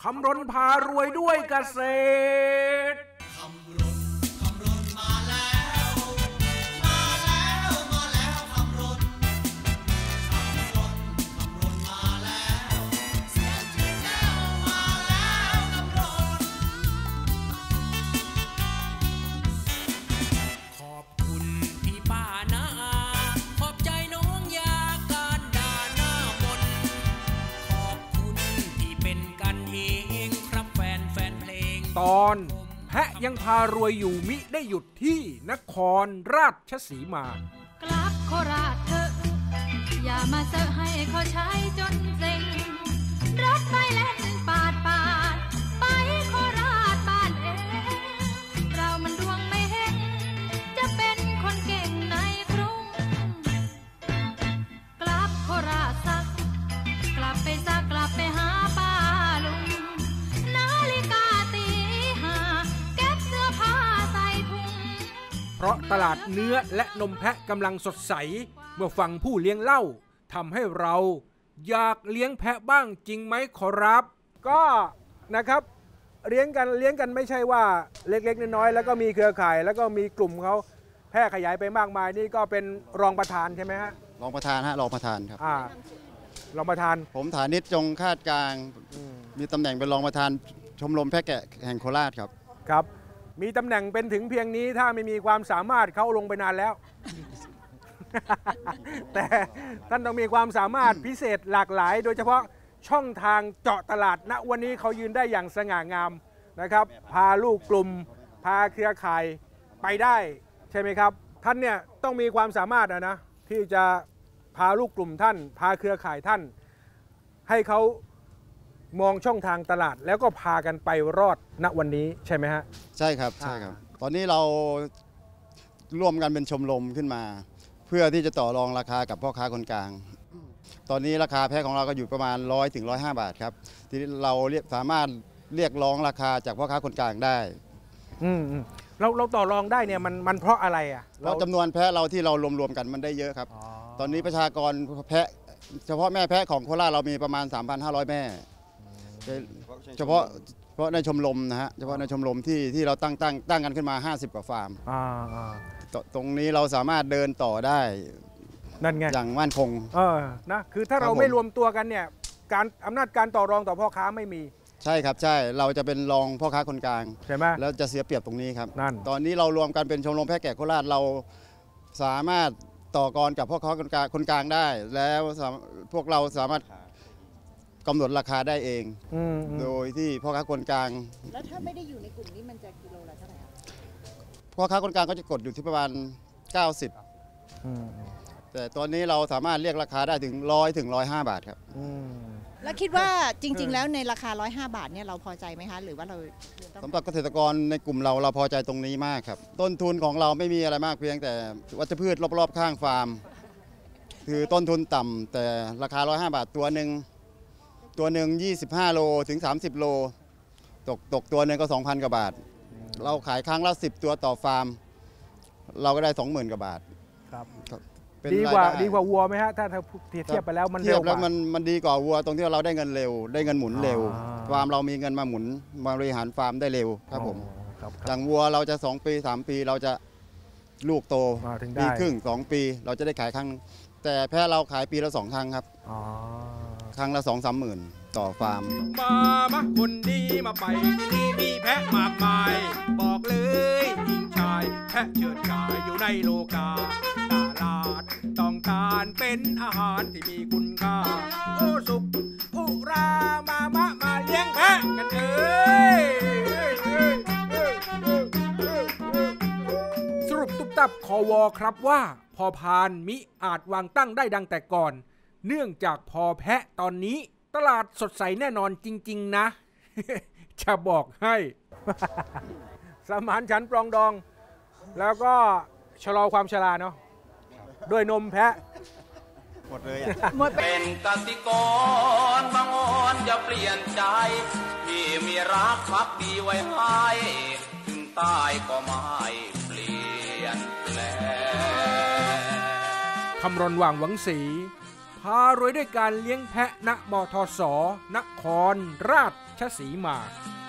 ำรณพารวยด้วยเกษตรตอนแพะยังพารวยอยู่มิได้หยุดที่นครราชสีมากลับโคราชเถอะอย่ามาเซอะให้เขาใช้จนเซ็งรถไฟเล่นปาดไปโคราชบ้านเองเรามันดวงไม่เห็นจะเป็นคนเก่งในกรุงกลับโคราชสักกลับไปหาป้าลุงนาฬิกาตีห้าเก็บเสื้อผ้าใส่ถุงเพราะตลาดเนื้อและนมแพะกำลังสดใสเมื่อฟังผู้เลี้ยงเล่าทำให้เราอยากเลี้ยงแพะบ้างจริงไหมขอรับก็นะครับเลี้ยงกันไม่ใช่ว่าเล็กๆน้อยๆแล้วก็มีเครือข่ายแล้วก็มีกลุ่มเขาแพร่ขยายไปมากมายนี่ก็เป็นรองประธานใช่ไหมฮะรองประธานฮะรองประธานครับรองประธานผมฐานิชจงคาดกลางมีตำแหน่งเป็นรองประธานชมรมแพะแกะแห่งโคราชครับครับมีตำแหน่งเป็นถึงเพียงนี้ถ้าไม่มีความสามารถเขาลงไปนานแล้ว แต่ท่านต้องมีความสามารถพิเศษหลากหลายโดยเฉพาะช่องทางเจาะตลาดณวันนี้เขายืนได้อย่างสง่างามนะครับพาลูกกลุ่มพาเครือข่ายไปได้ใช่ไหมครับท่านเนี่ยต้องมีความสามารถนะที่จะพาลูกกลุ่มท่านพาเครือข่ายท่านให้เขามองช่องทางตลาดแล้วก็พากันไปรอดณวันนี้ใช่ไหมฮะใช่ครับตอนนี้เราร่วมกันเป็นชมรมขึ้นมาเพื่อที่จะต่อรองราคากับพ่อค้าคนกลางตอนนี้ราคาแพะของเราก็อยู่ประมาณ100 ถึง 105 บาทครับที่เราสามารถเรียกร้องราคาจากพ่อค้าคนกลางได้เราต่อรองได้เนี่ยมันเพราะอะไรอ่ะเพราะจำนวนแพะเราที่เรารวมกันมันได้เยอะครับตอนนี้ประชากรแพะเฉพาะแม่แพะของโคราชเรามีประมาณ 3,500 แม่เฉพาะในชมรมนะฮะเฉพาะในชมรมที่เราตั้งกันขึ้นมา50 กว่าฟาร์มตรงนี้เราสามารถเดินต่อได้นั่นไงอย่างมั่นคงนะคือถ้าเราไม่รวมตัวกันเนี่ยการอำนาจการต่อรองต่อพ่อค้าไม่มีใช่ครับใช่เราจะเป็นรองพ่อค้าคนกลางใช่ไหมแล้วจะเสียเปรียบตรงนี้ครับตอนนี้เรารวมกันเป็นชมรมแพะแกะโคราชเราสามารถต่อกรกับพ่อค้าคนกลางได้แล้วพวกเราสามารถกำหนดราคาได้เองโดยที่พ่อค้าคนกลางแล้วถ้าไม่ได้อยู่ในกลุ่มนี้มันจะกิโลละเท่าไหร่ครับพ่อค้าคนกลางก็จะกดอยู่ที่ประมาณ90แต่ตอนนี้เราสามารถเรียกราคาได้ถึง100 ถึง 105 บาทครับแล้วคิดว่าจริงๆแล้วในราคา105 บาทเนี่ยเราพอใจไหมคะหรือว่าเราสำหรับเกษตรกรในกลุ่มเราพอใจตรงนี้มากครับต้นทุนของเราไม่มีอะไรมากเพียงแต่วัชพืชรอบๆข้างฟาร์มคือต้นทุนต่ำแต่ราคา105 บาทตัวหนึ่ง25 โลถึง30 โลตกตัวนึงก็ 2,000 กว่าบาทเราขายครั้งละ10 ตัวต่อฟาร์มเราก็ได้ 20,000 กว่าบาทครับดีกว่าวัวไหมฮะถ้าเทียบไปแล้วมันเทียบแล้วมันดีกว่าวัวตรงที่เราได้เงินเร็วได้เงินหมุนเร็วฟาร์มเรามีเงินมาหมุนมาบริหารฟาร์มได้เร็วครับผมอย่างวัวเราจะ2 ปี 3 ปีเราจะลูกโตปีครึ่ง2 ปีเราจะได้ขายครั้งแต่แพะเราขายปีละ2 ครั้งครับครั้งละ 2-3 หมื่นต่อฟาร์มมาคนดีมาไปที่มีแพะมากมายบอกเลยหญิงชายแพะเฉิดฉายอยู่ในโลกาตลาดต้องการเป็นอาหารที่มีคุณค่าโอ้สุขอุรามาเลี้ยงแพะกันสรุปตุ๊บตับคอวอครับว่าพอพานมิอาจวางตั้งได้ดังแต่ก่อนเนื่องจากพอแพะตอนนี้ตลาดสดใสแน่นอนจริงๆนะ จะบอกให้ สมานฉันท์ปรองดองแล้วก็ชะลอความชราเนาะด้วยนมแพะหมดเลยเป็นกสิกรบางอ่อนจะเปลี่ยนใจที่มีรักภักดีไว้ให้ถึงตายก็ไม่เปลี่ยนแปลงคำรณว่างหวังศรีพารวยด้วยการเลี้ยงแพะณมทส.นครราชชสีมา